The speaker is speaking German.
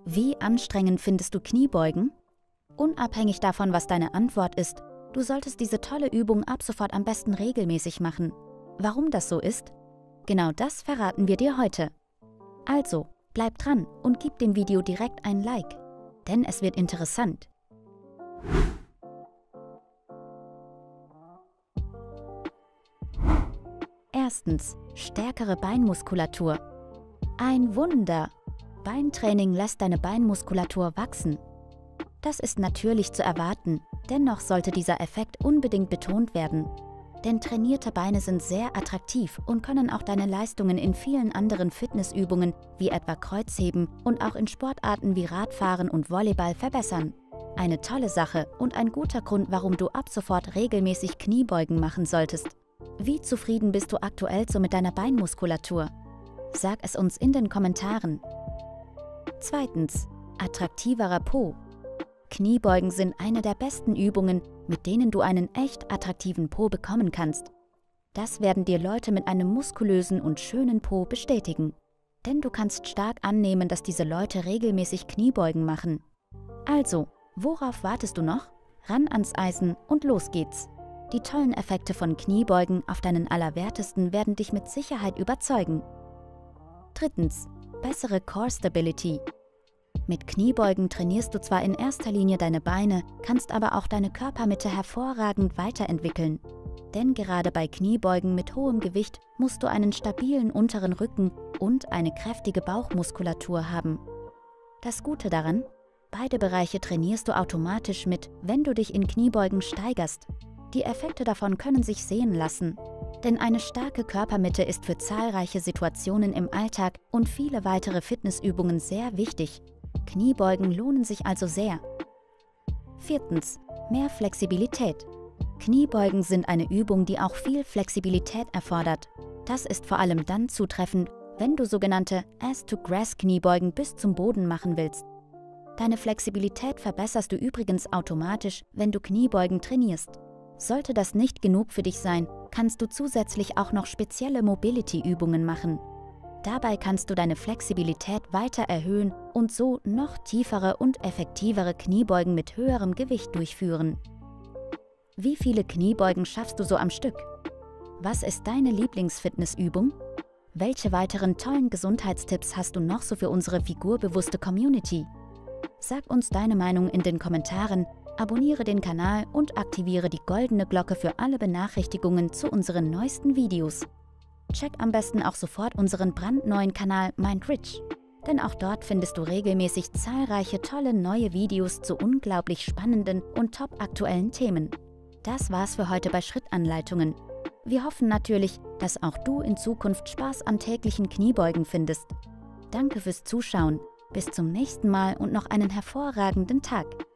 Wie anstrengend findest du Kniebeugen? Unabhängig davon, was deine Antwort ist, du solltest diese tolle Übung ab sofort am besten regelmäßig machen. Warum das so ist? Genau das verraten wir dir heute. Also, bleib dran und gib dem Video direkt ein Like, denn es wird interessant. Erstens, stärkere Beinmuskulatur. Ein Wunder! Beintraining lässt deine Beinmuskulatur wachsen. Das ist natürlich zu erwarten, dennoch sollte dieser Effekt unbedingt betont werden. Denn trainierte Beine sind sehr attraktiv und können auch deine Leistungen in vielen anderen Fitnessübungen wie etwa Kreuzheben und auch in Sportarten wie Radfahren und Volleyball verbessern. Eine tolle Sache und ein guter Grund, warum du ab sofort regelmäßig Kniebeugen machen solltest. Wie zufrieden bist du aktuell so mit deiner Beinmuskulatur? Sag es uns in den Kommentaren. Zweitens, attraktiverer Po. Kniebeugen sind eine der besten Übungen, mit denen du einen echt attraktiven Po bekommen kannst. Das werden dir Leute mit einem muskulösen und schönen Po bestätigen. Denn du kannst stark annehmen, dass diese Leute regelmäßig Kniebeugen machen. Also, worauf wartest du noch? Ran ans Eisen und los geht's! Die tollen Effekte von Kniebeugen auf deinen Allerwertesten werden dich mit Sicherheit überzeugen. Drittens, bessere Core Stability. Mit Kniebeugen trainierst du zwar in erster Linie deine Beine, kannst aber auch deine Körpermitte hervorragend weiterentwickeln. Denn gerade bei Kniebeugen mit hohem Gewicht musst du einen stabilen unteren Rücken und eine kräftige Bauchmuskulatur haben. Das Gute daran? Beide Bereiche trainierst du automatisch mit, wenn du dich in Kniebeugen steigerst. Die Effekte davon können sich sehen lassen. Denn eine starke Körpermitte ist für zahlreiche Situationen im Alltag und viele weitere Fitnessübungen sehr wichtig. Kniebeugen lohnen sich also sehr. Viertens, mehr Flexibilität. Kniebeugen sind eine Übung, die auch viel Flexibilität erfordert. Das ist vor allem dann zutreffend, wenn du sogenannte Ass-to-Grass-Kniebeugen bis zum Boden machen willst. Deine Flexibilität verbesserst du übrigens automatisch, wenn du Kniebeugen trainierst. Sollte das nicht genug für dich sein, kannst du zusätzlich auch noch spezielle Mobility-Übungen machen. Dabei kannst du deine Flexibilität weiter erhöhen und so noch tiefere und effektivere Kniebeugen mit höherem Gewicht durchführen. Wie viele Kniebeugen schaffst du so am Stück? Was ist deine Lieblingsfitnessübung? Welche weiteren tollen Gesundheitstipps hast du noch so für unsere figurbewusste Community? Sag uns deine Meinung in den Kommentaren, abonniere den Kanal und aktiviere die goldene Glocke für alle Benachrichtigungen zu unseren neuesten Videos. Check am besten auch sofort unseren brandneuen Kanal MindRich, denn auch dort findest du regelmäßig zahlreiche tolle neue Videos zu unglaublich spannenden und topaktuellen Themen. Das war's für heute bei Schrittanleitungen. Wir hoffen natürlich, dass auch du in Zukunft Spaß an täglichen Kniebeugen findest. Danke fürs Zuschauen, bis zum nächsten Mal und noch einen hervorragenden Tag!